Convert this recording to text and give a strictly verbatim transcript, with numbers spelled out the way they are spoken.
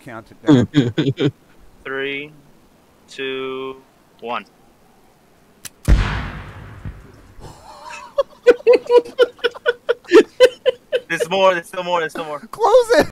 count it down. Three, two, one. There's more. There's still more. There's still more. Close it.